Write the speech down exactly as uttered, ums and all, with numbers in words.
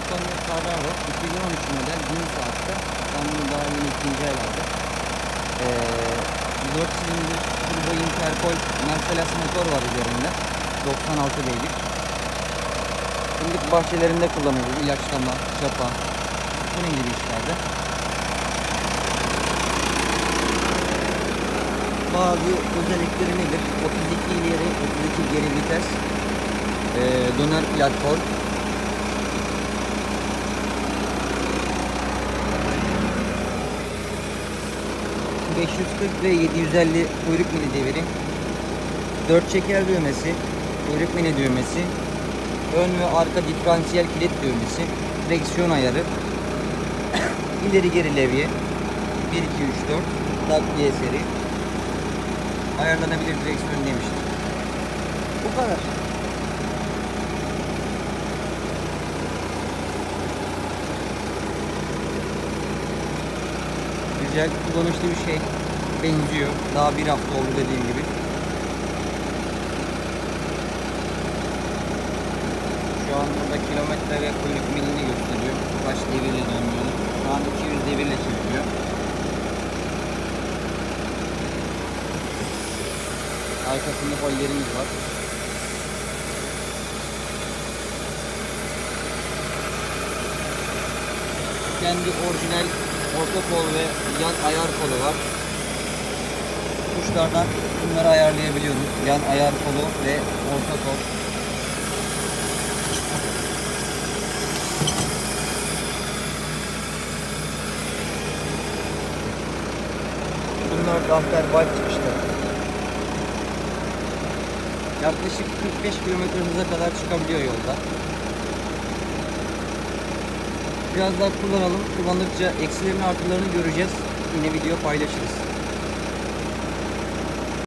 Antonio Carraro iki bin on üç model bin saatte. Ben bunu daha yeni ikinci el aldım. Ee, dört silindir turbo interpol Mercedes motor var üzerinde. doksan altı beygir. Fındık bahçelerinde kullanıyoruz. İlaçlama, çapa, bunun gibi işlerde. Bazı özellikleri nedir? otuz iki ileri, otuz iki geri vites, e, döner platform, beş yüz kırk ve yedi yüz elli kuyruk mili deviri, dört çeker düğmesi, kuyruk mili düğmesi, ön ve arka diferansiyel kilit düğmesi, direksiyon ayarı, ileri geri levye, bir iki üç dört, takviye seri, ayarlanabilir direksiyon demiştim. Bu kadar. Güzel, kullanışlı bir şey. Benziyor. Daha bir hafta oldu dediğim gibi. Şu an burada kilometre ve kuyruk milini gösteriyor. Kaç devirle dönüyor. Şu an iki yüz devirle çeviriyor. Arkasında follerimiz var. Kendi orijinal orta kol ve yan ayar kolu var. Tuşlardan bunları ayarlayabiliyoruz. Yan ayar kolu ve orta kol. Bunlar damper bike çıkışları. Yaklaşık kırk beş kilometre hıza kadar çıkabiliyor yolda. Biraz daha kullanalım. Kullandıkça eksilerini artılarını göreceğiz. Yine video paylaşırız.